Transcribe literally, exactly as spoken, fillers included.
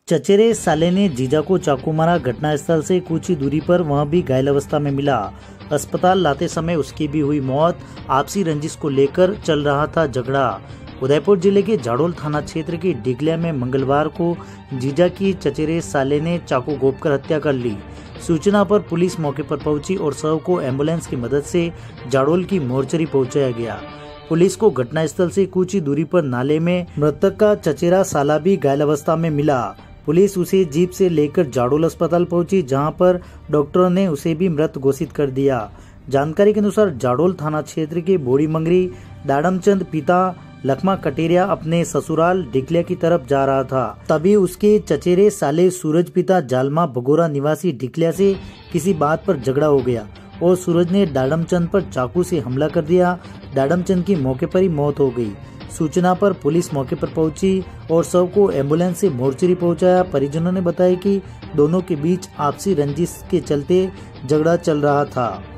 चचेरे साले ने जीजा को चाकू मारा। घटनास्थल से कुछ ही दूरी पर वह भी घायल अवस्था में मिला। अस्पताल लाते समय उसकी भी हुई मौत। आपसी रंजिश को लेकर चल रहा था झगड़ा। उदयपुर जिले के जाडोल थाना क्षेत्र के डिगलिया में मंगलवार को जीजा की चचेरे साले ने चाकू घोंपकर हत्या कर ली। सूचना पर पुलिस मौके पर पहुंची और शव को एम्बुलेंस की मदद से जाडोल की मोर्चरी पहुंचाया गया। पुलिस को घटनास्थल से कुछ ही दूरी पर नाले में मृतक का चचेरा साला भी घायल अवस्था में मिला। पुलिस उसे जीप से लेकर जाडोल अस्पताल पहुंची, जहां पर डॉक्टरों ने उसे भी मृत घोषित कर दिया। जानकारी के अनुसार जाडोल थाना क्षेत्र के बोड़ी मंगरी दाड़मचंद पिता लखमा कटेरिया अपने ससुराल डिगलिया की तरफ जा रहा था। तभी उसके चचेरे साले सूरज पिता जालमा बगोरा निवासी डिगलिया से किसी बात पर झगड़ा हो गया और सूरज ने दाड़मचंद पर चाकू से हमला कर दिया। दाड़मचंद की मौके पर ही मौत हो गई। सूचना पर पुलिस मौके पर पहुंची और शव को एम्बुलेंस से मोर्चरी पहुंचाया। परिजनों ने बताया कि दोनों के बीच आपसी रंजिश के चलते झगड़ा चल रहा था।